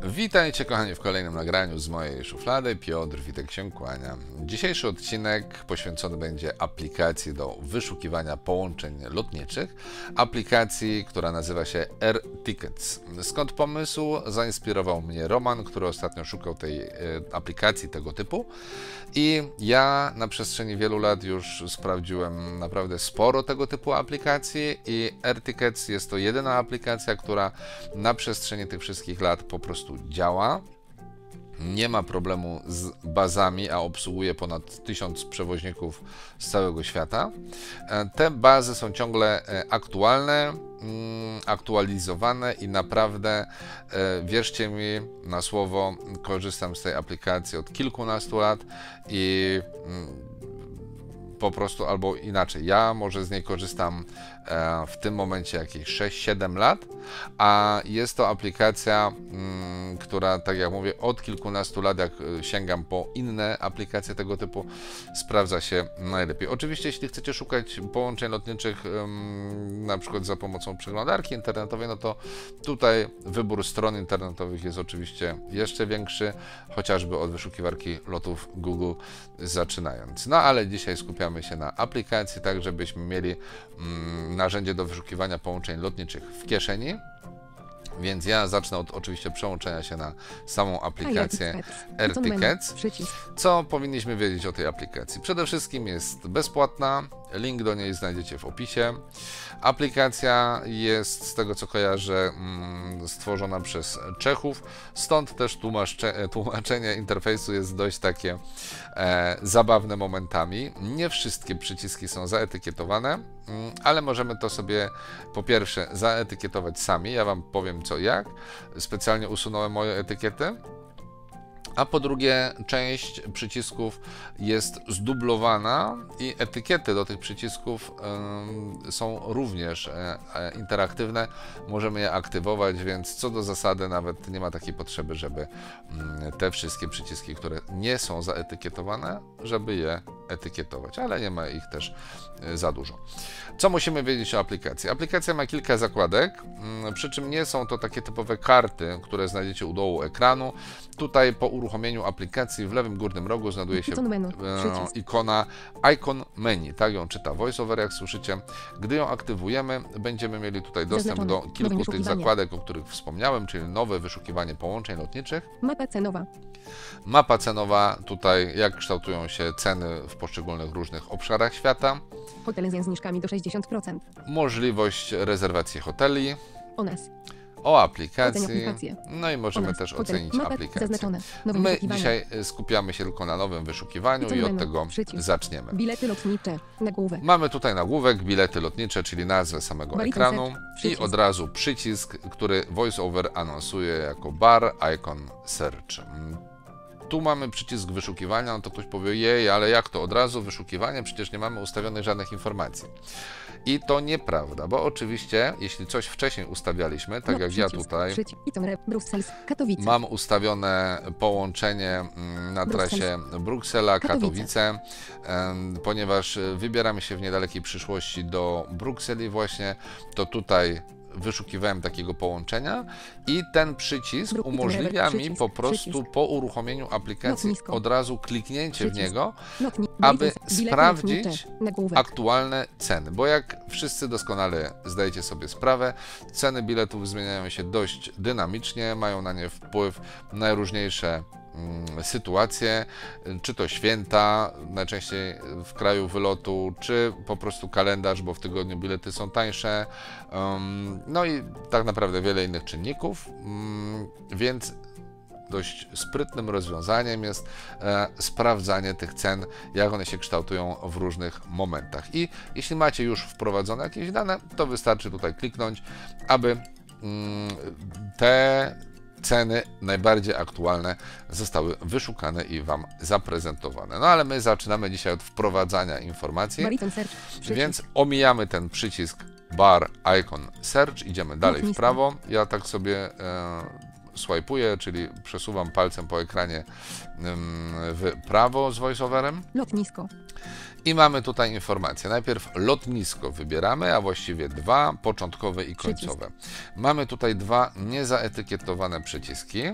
Witajcie kochani w kolejnym nagraniu z mojej szuflady. Piotr Witek się kłania. Dzisiejszy odcinek poświęcony będzie aplikacji do wyszukiwania połączeń lotniczych. Aplikacji, która nazywa się AirTickets. Skąd pomysł? Zainspirował mnie Roman, który ostatnio szukał tej aplikacji tego typu. I ja na przestrzeni wielu lat już sprawdziłem naprawdę sporo tego typu aplikacji i AirTickets jest to jedyna aplikacja, która na przestrzeni tych wszystkich lat po prostu działa. Nie ma problemu z bazami, a obsługuje ponad 1000 przewoźników z całego świata. Te bazy są ciągle aktualne, aktualizowane i naprawdę, wierzcie mi na słowo, korzystam z tej aplikacji od kilkunastu lat i po prostu, albo inaczej, ja może z niej korzystam w tym momencie jakieś 6-7 lat, a jest to aplikacja, która, tak jak mówię, od kilkunastu lat, jak sięgam po inne aplikacje tego typu, sprawdza się najlepiej. Oczywiście, jeśli chcecie szukać połączeń lotniczych na przykład za pomocą przeglądarki internetowej, no to tutaj wybór stron internetowych jest oczywiście jeszcze większy, chociażby od wyszukiwarki lotów Google zaczynając. No ale dzisiaj skupiamy się na aplikacji, tak żebyśmy mieli narzędzie do wyszukiwania połączeń lotniczych w kieszeni. Więc ja zacznę od oczywiście przełączenia się na samą aplikację AirTickets. Co powinniśmy wiedzieć o tej aplikacji? Przede wszystkim jest bezpłatna, link do niej znajdziecie w opisie. Aplikacja jest, z tego co kojarzę, stworzona przez Czechów, stąd też tłumaczenie interfejsu jest dość takie zabawne momentami. Nie wszystkie przyciski są zaetykietowane, ale możemy to sobie po pierwsze zaetykietować sami. Ja Wam powiem co i jak. Specjalnie usunąłem moje etykiety. A po drugie, część przycisków jest zdublowana i etykiety do tych przycisków są również interaktywne. Możemy je aktywować, więc co do zasady nawet nie ma takiej potrzeby, żeby te wszystkie przyciski, które nie są zaetykietowane, żeby je etykietować, ale nie ma ich też za dużo. Co musimy wiedzieć o aplikacji? Aplikacja ma kilka zakładek, przy czym nie są to takie typowe karty, które znajdziecie u dołu ekranu. Tutaj po uruchomieniu aplikacji w lewym górnym rogu znajduje się ikona Icon Menu, tak ją czyta VoiceOver, jak słyszycie. Gdy ją aktywujemy, będziemy mieli tutaj dostęp do kilku tych zakładek, o których wspomniałem, czyli nowe wyszukiwanie połączeń lotniczych. Mapa cenowa. Mapa cenowa, tutaj jak kształtują się ceny w poszczególnych różnych obszarach świata. Hotele z zniżkami do 60%. Możliwość rezerwacji hoteli. O nas. O aplikacji. Aplikację. No i możemy też ocenić aplikację. My dzisiaj skupiamy się tylko na nowym wyszukiwaniu i od tego zaczniemy. Bilety lotnicze. Nagłówek. Mamy tutaj nagłówek, bilety lotnicze, czyli nazwę samego ekranu i od razu przycisk, który VoiceOver anonsuje jako Bar Icon Search. Tu mamy przycisk wyszukiwania, no to ktoś powie, jej, ale jak to od razu wyszukiwanie, przecież nie mamy ustawionych żadnych informacji. I to nieprawda, bo oczywiście, jeśli coś wcześniej ustawialiśmy, tak jak ja tutaj mam ustawione połączenie na trasie Bruksela-Katowice, ponieważ wybieramy się w niedalekiej przyszłości do Brukseli właśnie, to tutaj wyszukiwałem takiego połączenia i ten przycisk umożliwia mi po prostu po uruchomieniu aplikacji od razu kliknięcie w niego, aby sprawdzić aktualne ceny, bo jak wszyscy doskonale zdajecie sobie sprawę, ceny biletów zmieniają się dość dynamicznie, mają na nie wpływ najróżniejsze sytuacje, czy to święta, najczęściej w kraju wylotu, czy po prostu kalendarz, bo w tygodniu bilety są tańsze, no i tak naprawdę wiele innych czynników, więc dość sprytnym rozwiązaniem jest sprawdzanie tych cen, jak one się kształtują w różnych momentach. I jeśli macie już wprowadzone jakieś dane, to wystarczy tutaj kliknąć, aby te ceny najbardziej aktualne zostały wyszukane i Wam zaprezentowane. No ale my zaczynamy dzisiaj od wprowadzania informacji, więc omijamy ten przycisk Bar Icon Search, idziemy dalej w prawo. Ja tak sobie swajpuję, czyli przesuwam palcem po ekranie w prawo z voiceoverem. Lotnisko. I mamy tutaj informację. Najpierw lotnisko wybieramy, a właściwie dwa, początkowe i końcowe. Mamy tutaj dwa niezaetykietowane przyciski.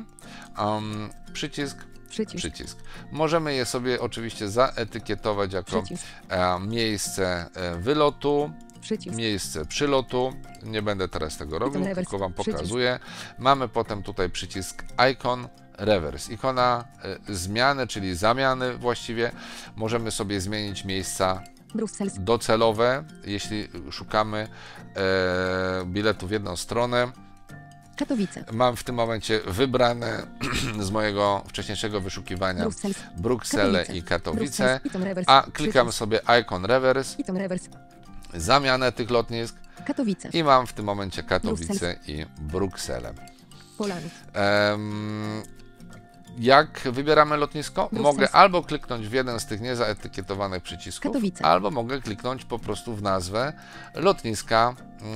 Przycisk. Możemy je sobie oczywiście zaetykietować jako miejsce wylotu, miejsce przylotu. Nie będę teraz tego robił, tylko Wam pokazuję. Mamy potem tutaj przycisk Icon Reverse, ikona zmiany, czyli zamiany właściwie. Możemy sobie zmienić miejsca docelowe, jeśli szukamy biletu w jedną stronę. Katowice. Mam w tym momencie wybrane z mojego wcześniejszego wyszukiwania Bruksele i Katowice, a klikam sobie Icon Reverse, zamianę tych lotnisk i mam w tym momencie Katowice i Brukselę. Jak wybieramy lotnisko? Mogę albo kliknąć w jeden z tych niezaetykietowanych przycisków, albo mogę kliknąć po prostu w nazwę lotniska,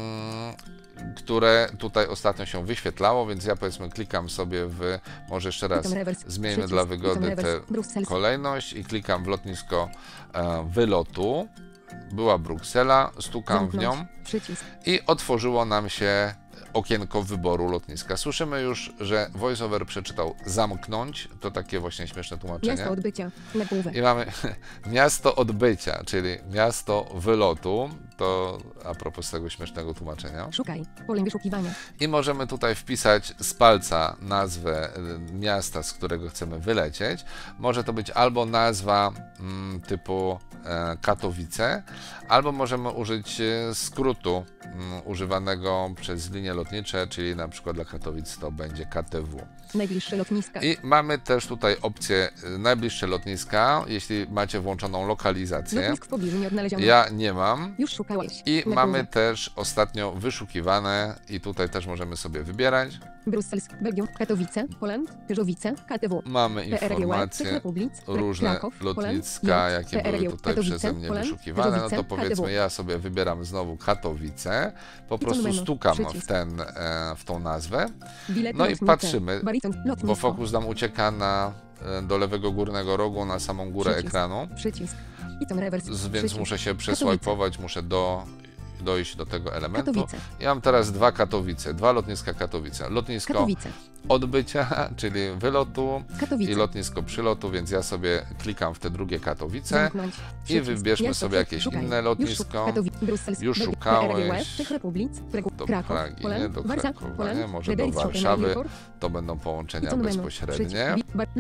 które tutaj ostatnio się wyświetlało, więc ja powiedzmy klikam sobie w, może jeszcze raz zmieńmy dla wygody tę kolejność i klikam w lotnisko wylotu. Była Bruksela, stukam w nią i otworzyło nam się okienko wyboru lotniska. Słyszymy już, że VoiceOver przeczytał zamknąć, to takie właśnie śmieszne tłumaczenie. Miasto odbycia, nagłówek. I mamy miasto odbycia, czyli miasto wylotu, to a propos tego śmiesznego tłumaczenia. Szukaj, pole wyszukiwania. I możemy tutaj wpisać z palca nazwę miasta, z którego chcemy wylecieć. Może to być albo nazwa typu Katowice, albo możemy użyć skrótu używanego przez linie lotnicze, czyli na przykład dla Katowic to będzie KTW. Najbliższe lotniska. I mamy też tutaj opcję najbliższe lotniska, jeśli macie włączoną lokalizację. Lotnisk w pobliżu nie odnaleziono. Ja nie mam. Już szukałeś. I mamy też ostatnio wyszukiwane i tutaj też możemy sobie wybierać. Brussels, Belgium, Katowice, Poland, Pyżowice, KTW. Mamy informacje różne lotniska, jakie były tutaj przeze mnie wyszukiwane. No to powiedzmy, ja sobie wybieram znowu Katowice, po prostu stukam w tą nazwę, no i patrzymy, bo fokus nam ucieka do lewego górnego rogu, na samą górę ekranu, więc muszę się przeswipe'ować, muszę dojść do tego elementu. Ja mam teraz dwa Katowice, dwa lotniska Katowice. Lotnisko odbycia, czyli wylotu i lotnisko przylotu, więc ja sobie klikam w te drugie Katowice i wybierzmy sobie jakieś inne lotnisko. Już szukałeś do Pragi, nie do Krakowa, nie, może do Warszawy. To będą połączenia bezpośrednie.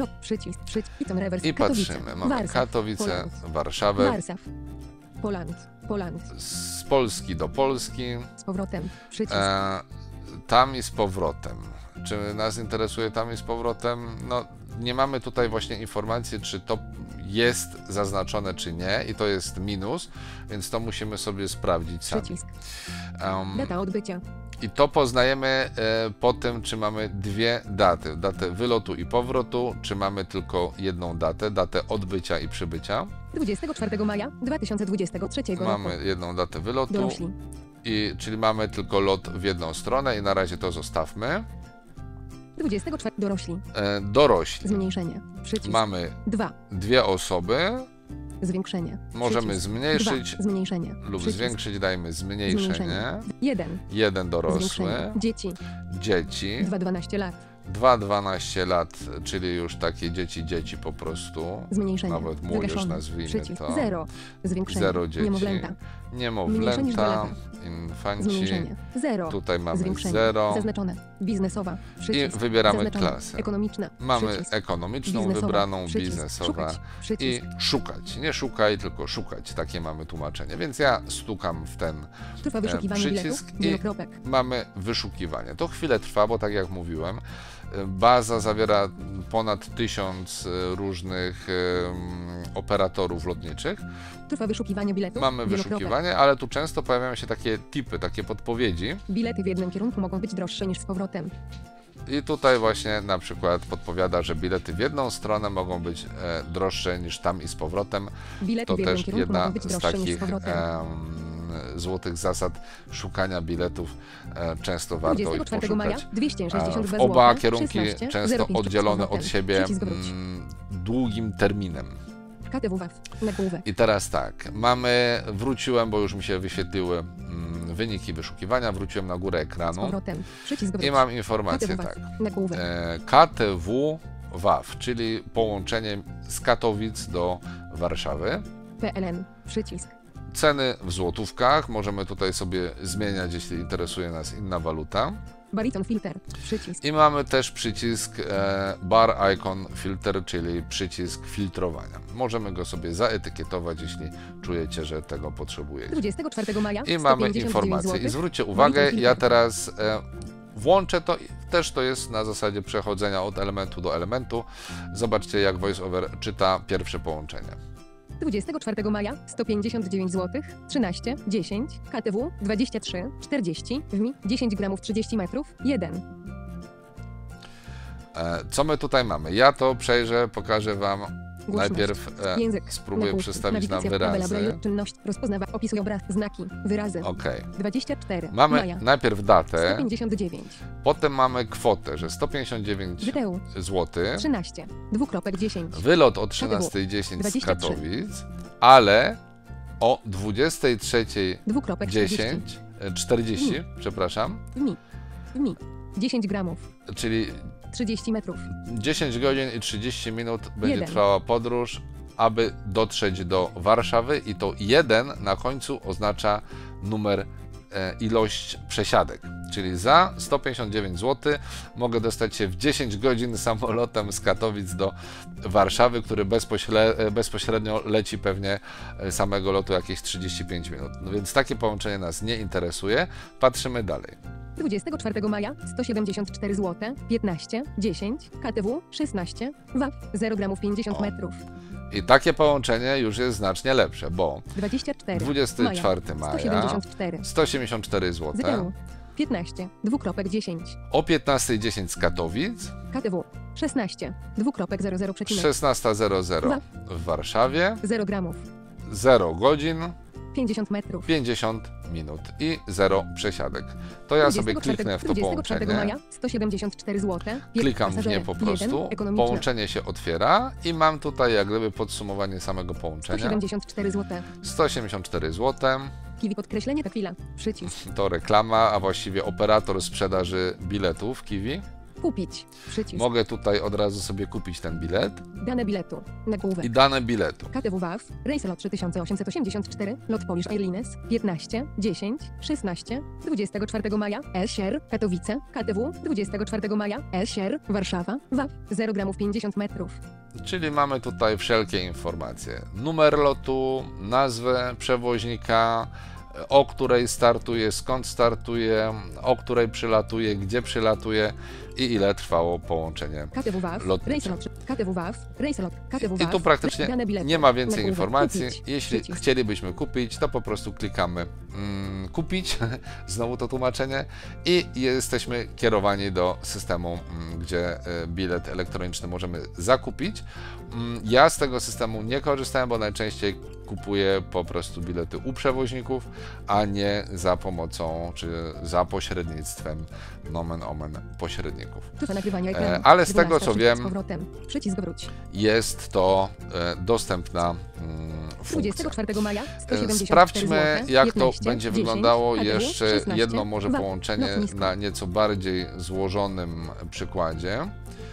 I patrzymy, mamy Katowice, Warszawę. Poland. Z Polski do Polski. Z powrotem. Przycisk. Tam i z powrotem. Czy nas interesuje tam i z powrotem? No, nie mamy tutaj właśnie informacji, czy to jest zaznaczone, czy nie. I to jest minus, więc to musimy sobie sprawdzić sami. Przycisk. Data odbycia. I to poznajemy po tym, czy mamy dwie daty. Datę wylotu i powrotu, czy mamy tylko jedną datę, datę odbycia i przybycia. 24 maja 2023 roku. Mamy jedną datę wylotu, czyli mamy tylko lot w jedną stronę i na razie to zostawmy. 24 dorośli. Dorośli. Zmniejszenie. Przycisk. Mamy dwie osoby. Zwiększenie. Możemy zmniejszyć zmniejszenie. Lub zwiększyć, dajmy zmniejszenie. Jeden dorosły. Dzieci. 2-12 lat. 2-12 lat, czyli już takie dzieci po prostu. Zmniejszenie. Nawet młodzież nazwijmy to. 0. Zwiększenie. 0 dzieci. Niemowlęta. Infanci. Zmniejszenie. 0. Tutaj mamy 0. Zaznaczone. Biznesowa. Przycisk. I wybieramy klasę. Ekonomiczna. Mamy Przycisk. ekonomiczną Biznesowa. wybraną, Przycisk. biznesowa. I szukać. Nie szukaj, tylko szukać. Takie mamy tłumaczenie. Więc ja stukam w ten przycisk i mamy wyszukiwanie. To chwilę trwa, bo tak jak mówiłem, baza zawiera ponad 1000 różnych operatorów lotniczych. Trwa wyszukiwanie biletów. Mamy wyszukiwanie, ale tu często pojawiają się takie tipy, takie podpowiedzi. Bilety w jednym kierunku mogą być droższe niż z powrotem. I tutaj właśnie na przykład podpowiada, że bilety w jedną stronę mogą być droższe niż tam i z powrotem. Bilety to w jednym też kierunku jedna mogą być z droższe niż z takich powrotem. złotych zasad szukania biletów. Często warto ich 24 maja poszukać. 262 W oba zł, kierunki 16, często 05 oddzielone zł. od siebie Przycisk wróć. długim terminem. KTWW. Nagłówek. I teraz tak, wróciłem, bo już mi się wyświetliły wyniki wyszukiwania, wróciłem na górę Z ekranu powrotem. Przycisk wróć. i mam informację KTWW. tak. Nagłówek. KTW-WAW, czyli połączenie z Katowic do Warszawy. PLN. Przycisk. Ceny w złotówkach, możemy tutaj sobie zmieniać, jeśli interesuje nas inna waluta. Bariton filter. Przycisk. I mamy też przycisk Bar Icon Filter, czyli przycisk filtrowania. Możemy go sobie zaetykietować, jeśli czujecie, że tego potrzebujecie. 24 maja. I mamy 159 informację. zł. I zwróćcie uwagę, Bariton ja filter. teraz włączę to. Też to jest na zasadzie przechodzenia od elementu do elementu. Zobaczcie, jak VoiceOver czyta pierwsze połączenie. 24 maja 159 zł, 13, 10, KTW 23, 40, WMI 10 gramów 30 metrów, 1. Co my tutaj mamy? Ja to przejrzę, pokażę Wam. Głośność. Najpierw Język. spróbuję Nagłówki. przestawić na Nawigacja, tabela wyrazy. Braille, czynność, rozpoznawa, opisuj obraz, znaki, wyrazy. OK. 24 Mamy maja najpierw datę, 159, potem mamy kwotę, że 159 GTU zł. 13, 2.10, Wylot o 13:10 z 23. Katowic, ale o 23:10, 2.40, 40, przepraszam, WMI 10 gramów, czyli 30 metrów, 10 godzin i 30 minut będzie 1. trwała podróż, aby dotrzeć do Warszawy i to 1 na końcu oznacza numer, ilość przesiadek. Czyli za 159 zł mogę dostać się w 10 godzin samolotem z Katowic do Warszawy, który bezpośrednio leci pewnie samego lotu jakieś 35 minut. No więc takie połączenie nas nie interesuje. Patrzymy dalej. 24 maja 174 zł, 15, 10, KTW 16, WAF 0 gramów 50 metrów, I takie połączenie już jest znacznie lepsze, bo 24 24 maja 174 184 zł, ZTU 15, 2.10, o 15:10 z Katowic, KTW 16, 2.00 przecinek, 16:00 w Warszawie, 0 gramów, 0 godzin, 50 metrów. 50 minut i 0 przesiadek. To ja sobie kliknę w to 24 połączenie, maja 174 zł, klikam w nie po prostu, połączenie się otwiera i mam tutaj jak gdyby podsumowanie samego połączenia. 174 zł, 184 zł, Kiwi podkreślenie chwila, przycisk, to reklama, a właściwie operator sprzedaży biletów Kiwi. kupić, przycisk, Mogę tutaj od razu sobie kupić ten bilet dane biletu, nagłówek. i dane biletu. KTW WAF, rejs lot 3884, lot Polish Airlines, 15, 10, 16, 24 maja, SR, Katowice, KTW, 24 maja, SR, Warszawa, WAF, 0 gramów 50 metrów. Czyli mamy tutaj wszelkie informacje. Numer lotu, nazwę przewoźnika, o której startuje, skąd startuje, o której przylatuje, gdzie przylatuje i ile trwało połączenie KTW WAF, lotnicze. rejs lot, KTW WAF, rejs lot, KTW I WAF, tu praktycznie dane bilety, nie ma więcej nagłówek, informacji. kupić, Jeśli przycisk. chcielibyśmy kupić, to po prostu klikamy kupić, znowu to tłumaczenie, i jesteśmy kierowani do systemu, gdzie bilet elektroniczny możemy zakupić. Ja z tego systemu nie korzystałem, bo najczęściej kupuję po prostu bilety u przewoźników, a nie za pomocą czy za pośrednictwem nomen omen pośredników. Czasu nagrywania ekranu, Ale z tego 12, co przycisk wiem, z powrotem, przycisk wróć. jest to dostępna funkcja. 24 maja 174 Sprawdźmy, zł, jak 15, to będzie 10, wyglądało. KTW, Jeszcze 16, jedno może WAF, połączenie lotnisko. na nieco bardziej złożonym przykładzie,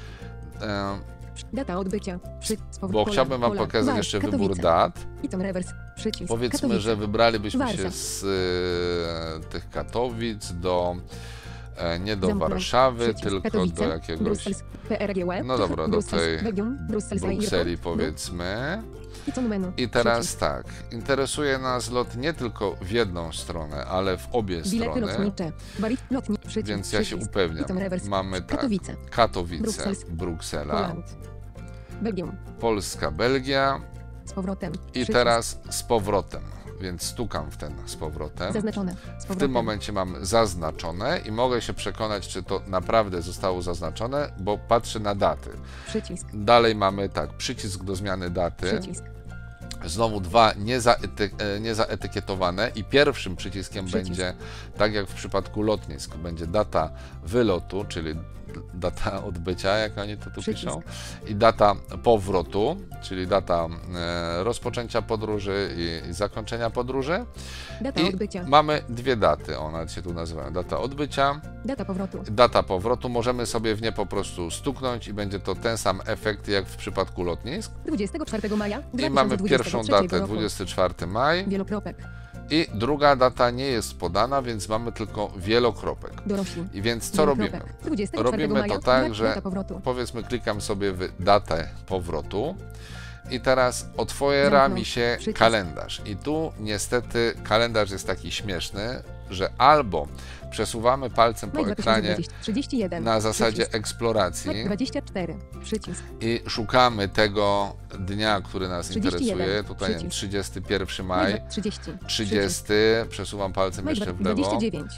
Data odbycia, z bo chciałbym Wam pokazać jeszcze wybór dat. Iton rewers, przycisk, Powiedzmy, Katowice, że wybralibyśmy się Warszawa. z tych Katowic do nie do Zamknąć, Warszawy, przycisk, tylko Katowice, do jakiegoś, Brussels, PRGW, no dobra, do Brussels, tej Belgium, Brussels, Brukseli powiedzmy. Iton menu, I teraz przycisk, tak, interesuje nas lot nie tylko w jedną stronę, ale w obie bilety strony, lotnicze, lotnik, przycisk, więc ja się przycisk, upewniam. Iton rewers, Mamy tak, Katowice, Katowice, Bruksels, Bruksela, Poland, Belgium, Polska, Belgia z powrotem, i przycisk, teraz z powrotem, więc stukam w ten z powrotem. zaznaczone, z W powrotem, tym momencie mam zaznaczone i mogę się przekonać, czy to naprawdę zostało zaznaczone, bo patrzę na daty. przycisk, Dalej mamy tak, przycisk do zmiany daty. przycisk, Znowu dwa niezaetykietowane i pierwszym przyciskiem będzie, tak jak w przypadku lotnisk, będzie data wylotu, czyli data odbycia, jak oni to tu piszą, i data powrotu, czyli data rozpoczęcia podróży i zakończenia podróży. Data odbycia. Mamy dwie daty, one się tu nazywają. Data odbycia, data powrotu. Data powrotu. Możemy sobie w nie po prostu stuknąć i będzie to ten sam efekt jak w przypadku lotnisk. 24 maja 2023 I mamy pierwszą datę, roku. 24 maj. Wielokropek. I druga data nie jest podana, więc mamy tylko wielokropek. Dorośli. I więc co robimy? 24 Robimy maja, to tak, że data powrotu. powiedzmy klikam sobie w datę powrotu i teraz otwiera mi się kalendarz. I tu niestety kalendarz jest taki śmieszny, że albo przesuwamy palcem po ekranie 31, na zasadzie przycisk. eksploracji 24, przycisk. i szukamy tego dnia, który nas 31, interesuje. Tutaj przycisk. 31 maj, 30, przesuwam palcem jeszcze w lewo,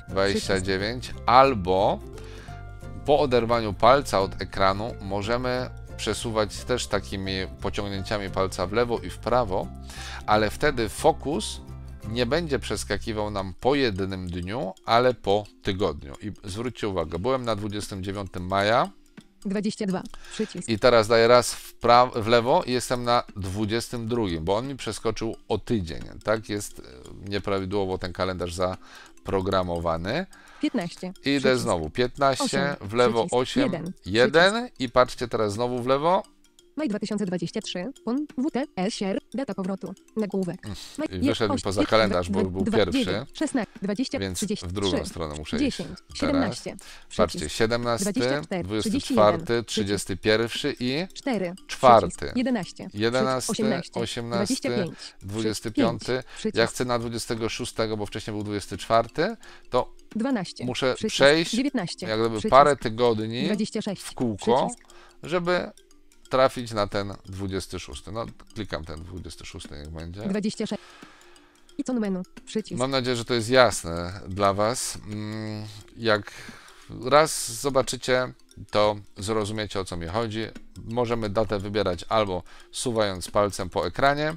29, albo po oderwaniu palca od ekranu możemy przesuwać też takimi pociągnięciami palca w lewo i w prawo, ale wtedy fokus nie będzie przeskakiwał nam po jednym dniu, ale po tygodniu. I zwróćcie uwagę, byłem na 29 maja 22, przycisk. i teraz daję raz w lewo i jestem na 22, bo on mi przeskoczył o tydzień. Tak jest nieprawidłowo ten kalendarz zaprogramowany. 15. I idę znowu 15, 8, w lewo przycisk. 8, 1, 1 i patrzcie teraz znowu w lewo. Maj 2023, PON, WT, SR, data powrotu, nagłówek. I wyszedł mi poza kalendarz, bo był pierwszy, 16, 20, więc 33, w drugą stronę muszę iść. 10, 17, Patrzcie, 17, 24, 24, 31 i 4, 4, 11, 11, 18, 18, 25. Ja chcę na 26, bo wcześniej był 24, to 12, muszę przycisk, przejść 19, jak gdyby przycisk, parę tygodni 26, w kółko, przycisk. żeby trafić na ten 26. No, klikam ten 26, niech będzie. 26. I co menu, przycisk. Mam nadzieję, że to jest jasne dla Was. Jak raz zobaczycie, to zrozumiecie, o co mi chodzi. Możemy datę wybierać albo suwając palcem po ekranie,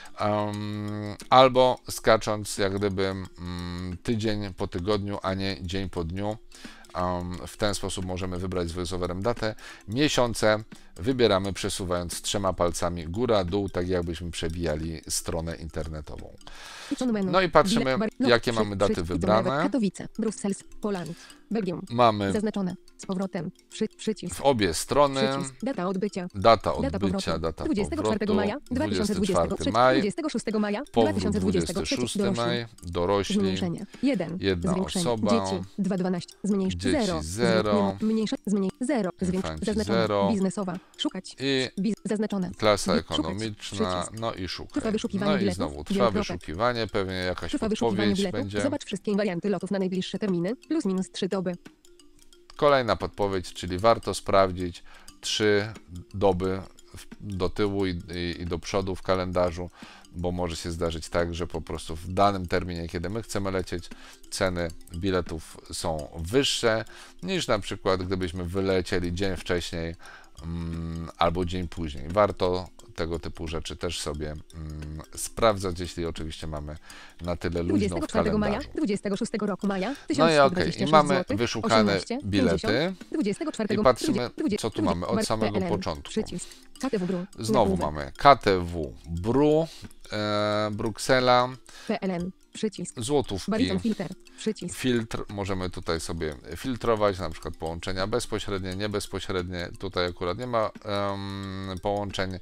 albo skacząc jak gdyby tydzień po tygodniu, a nie dzień po dniu. W ten sposób możemy wybrać z voiceoverem datę. Miesiące wybieramy przesuwając 3 palcami góra, dół, tak jakbyśmy przebijali stronę internetową. No i patrzymy, jakie mamy daty wybrane. Katowice, Bruksels, Poland, Belgium. Mamy zaznaczone. Z powrotem. Przycisk. W obie strony. Przycisk. Data odbycia. Data odbycia, data 24 maja 2023, maj, 26 maja powrót 2023, 26 maj, dorośli, zmniejszenie 1, jedna zwiększenie, osoba, dzieci 2,12, zmniejsz dzieci 0, 0, zmniejsz 0, infanci zaznaczone, 0, biznesowa, szukać, i zaznaczone, klasa szukać, ekonomiczna, przycisk. no i szukaj. Trwa wyszukiwanie No i biletów, znowu trwa wielokropek. wyszukiwanie, pewnie jakaś Trwa wyszukiwanie podpowiedź biletów, będzie. zobacz wszystkie warianty lotów na najbliższe terminy, plus minus 3 doby. Kolejna podpowiedź, czyli warto sprawdzić 3 doby do tyłu i do przodu w kalendarzu, bo może się zdarzyć tak, że po prostu w danym terminie, kiedy my chcemy lecieć, ceny biletów są wyższe niż na przykład gdybyśmy wylecieli dzień wcześniej albo dzień później. Warto tego typu rzeczy też sobie sprawdzać, jeśli oczywiście mamy na tyle luźną w 24 maja kalendarzu. 26 roku maja No i okej, i mamy 1126 wyszukane 18, bilety 50, 24 i patrzymy, 20, co tu mamy od samego PLN, początku. Przycisk. KTW Bru. Znowu mamy KTW Bru, Bruksela, PLN. Przycisk. złotówki, Bariton filter. Przycisk. filtr, możemy tutaj sobie filtrować, na przykład połączenia bezpośrednie, niebezpośrednie, tutaj akurat nie ma połączeń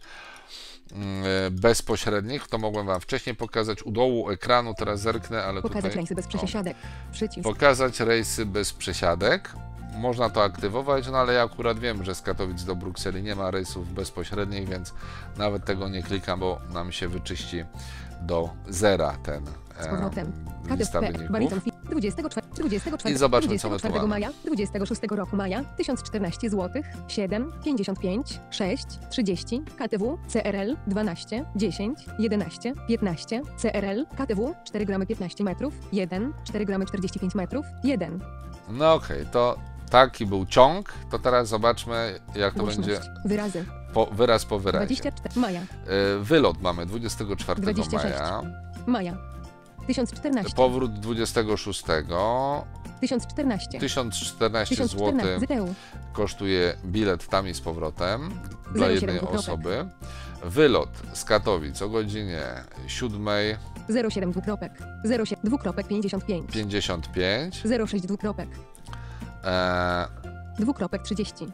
bezpośrednich, to mogłem Wam wcześniej pokazać u dołu ekranu, teraz zerknę, ale Pokazać tutaj... rejsy bez przesiadek. Przycisk. Pokazać rejsy bez przesiadek. Można to aktywować, no ale ja akurat wiem, że z Katowic do Brukseli nie ma rejsów bezpośrednich, więc nawet tego nie klikam, bo nam się wyczyści do zera ten Z powrotem. lista KTP. wyników. Bariton filter. 24 I zobaczmy, co my tu 24 mamy. maja 26 roku maja 1014 zł 7 55 6 30 KTW CRL 12 10 11 15 CRL KTW 4 gramy 15 metrów 1 4 gramy 45 metrów 1 No okej, to taki był ciąg, to teraz zobaczmy, jak to głośność będzie wyrazy wyraz po wyrazie. 24 maja. Wylot mamy 24 26. maja. Maja. 1014. Powrót 26. 1014. 1014 zł ZTU. kosztuje bilet tam i z powrotem dla 07 jednej dwukropek. osoby. Wylot z Katowic o godzinie 7 07 dwukropek. 07 dwukropek 55. 55. 06 dwukropek. E, Dwukropek 30.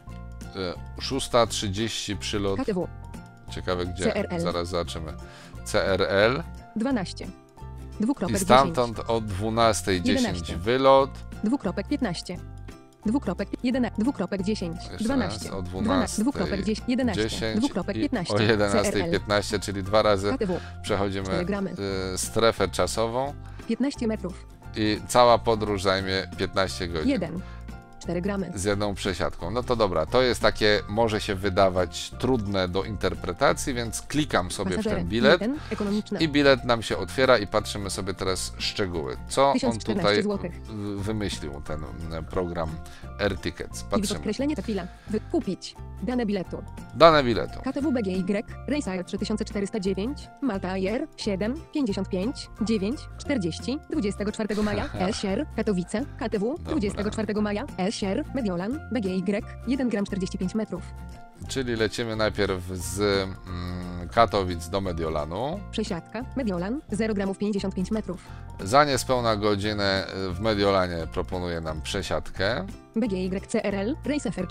6:30 przylot. KTW. Ciekawe gdzie. CRL. Zaraz zobaczymy. CRL. 12. I Dwukropek 10. stamtąd o 12:10 11. wylot. Dwukropek 15. Dwukropek 11. Dwukropek 10. Jeszcze 12. raz, o 12. Dwukropek 10. 11. 10 Dwukropek i 15. o CRL. 11:15, czyli 2 razy KTW. przechodzimy 4 gramy. strefę czasową 15 metrów. i cała podróż zajmie 15 godzin. 1. 4 gramy. Z jedną przesiadką. No to dobra, to jest takie, może się wydawać trudne do interpretacji, więc klikam sobie w Pasażerem. ten bilet 1. Ekonomiczna. i bilet nam się otwiera i patrzymy sobie teraz szczegóły. Co on 1014 tutaj złotych. wymyślił, ten program AirTickets. I Patrzymy. podkreślenie ta chwila. Wykupić. Dane biletu. Dane biletu. KTW BGY. Race Air 3409. Malta Air 7. 55. 9. 40. 24 maja. SR. Katowice. KTW. 24 maja. SR. Mediolan. BGY. 1 gram 45 metrów. Czyli lecimy najpierw z Katowic do Mediolanu. Przesiadka. Mediolan. 0 gramów 55 metrów. Za niespełna godzinę w Mediolanie proponuje nam przesiadkę. BGY CRL. Race FR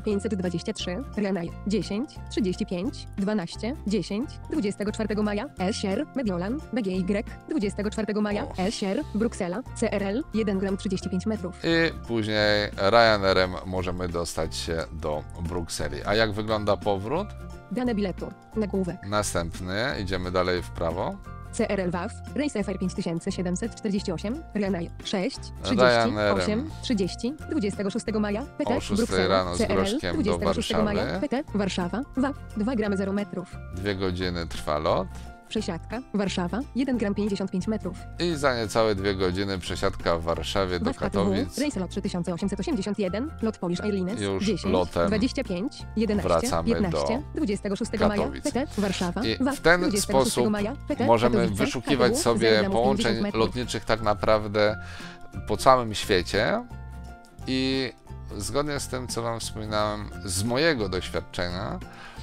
4523. Renai 10. 35. 12. 10. 24 maja. SR. Mediolan. BGY. 24 maja. O. SR. Bruksela. CRL. 1 gram 35 metrów. I później Ryanairem możemy dostać się do Brukseli. A jak wygląda powrót? Dane biletu. Nagłówek. Następny, idziemy dalej w prawo. CRL WAF. Race FR 5748. Renai 6. 38. Ryanairem 30. 26 maja. PT. o 6 Bruksela. rano z CRL. groszkiem do 26 maja. Warszawy. PT. Warszawa. WAF. 2 gramy 0 metrów. 2 godziny trwa lot. Przesiadka. Warszawa. 1 gram 55 metrów. I za niecałe 2 godziny przesiadka w Warszawie do WAF KTW. Katowic. Race lot 3881. Lot Polish Airlines. Już 10. lotem 25. 11. wracamy 15. 26 maja. Katowic. PT. Warszawa. I WAF. w ten 26 sposób maja. PT. możemy Katowice. wyszukiwać KTW. sobie 0 gramów 50 połączeń metrów. lotniczych tak naprawdę po całym świecie i zgodnie z tym, co Wam wspominałem, z mojego doświadczenia,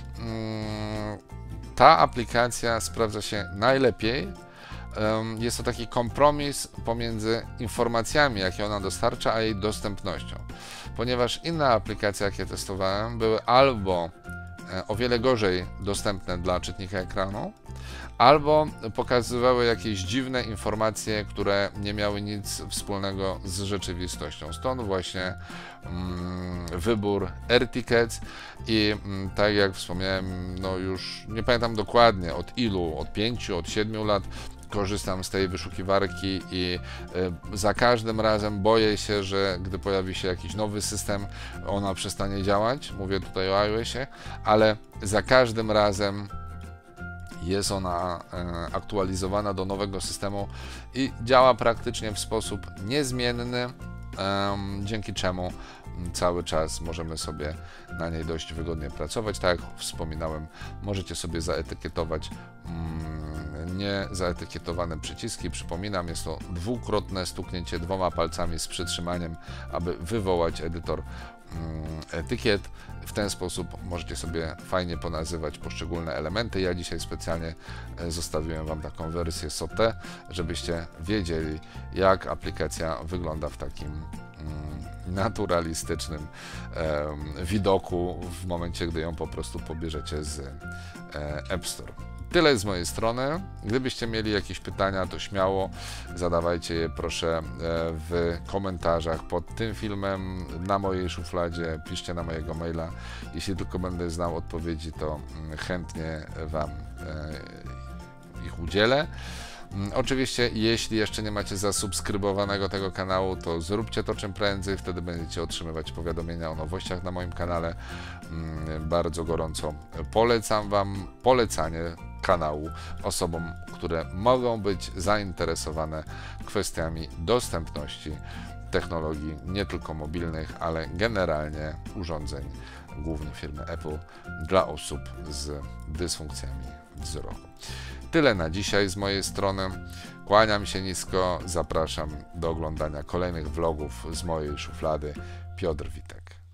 ta aplikacja sprawdza się najlepiej. Jest to taki kompromis pomiędzy informacjami, jakie ona dostarcza, a jej dostępnością. Ponieważ inne aplikacje, jakie testowałem, były albo o wiele gorzej dostępne dla czytnika ekranu, albo pokazywały jakieś dziwne informacje, które nie miały nic wspólnego z rzeczywistością. Stąd właśnie wybór AirTickets i tak jak wspomniałem, no już nie pamiętam dokładnie od ilu, od 5, od 7 lat korzystam z tej wyszukiwarki i za każdym razem boję się, że gdy pojawi się jakiś nowy system, ona przestanie działać. Mówię tutaj o iOSie, ale za każdym razem jest ona aktualizowana do nowego systemu i działa praktycznie w sposób niezmienny, dzięki czemu cały czas możemy sobie na niej dość wygodnie pracować. Tak jak wspominałem, możecie sobie zaetykietować niezaetykietowane przyciski. Przypominam, jest to dwukrotne stuknięcie 2 palcami z przytrzymaniem, aby wywołać edytor etykiet. W ten sposób możecie sobie fajnie ponazywać poszczególne elementy. Ja dzisiaj specjalnie zostawiłem Wam taką wersję SOTE, żebyście wiedzieli, jak aplikacja wygląda w takim naturalistycznym widoku w momencie, gdy ją po prostu pobierzecie z App Store. Tyle z mojej strony. Gdybyście mieli jakieś pytania, to śmiało zadawajcie je proszę w komentarzach pod tym filmem, na mojej szufladzie, piszcie na mojego maila. Jeśli tylko będę znał odpowiedzi, to chętnie Wam ich udzielę. Oczywiście, jeśli jeszcze nie macie zasubskrybowanego tego kanału, to zróbcie to czym prędzej, wtedy będziecie otrzymywać powiadomienia o nowościach na moim kanale. Bardzo gorąco polecam Wam polecanie kanału osobom, które mogą być zainteresowane kwestiami dostępności technologii nie tylko mobilnych, ale generalnie urządzeń, głównie firmy Apple, dla osób z dysfunkcjami wzroku. Tyle na dzisiaj z mojej strony. Kłaniam się nisko, zapraszam do oglądania kolejnych vlogów z mojej szuflady. Piotr Witek.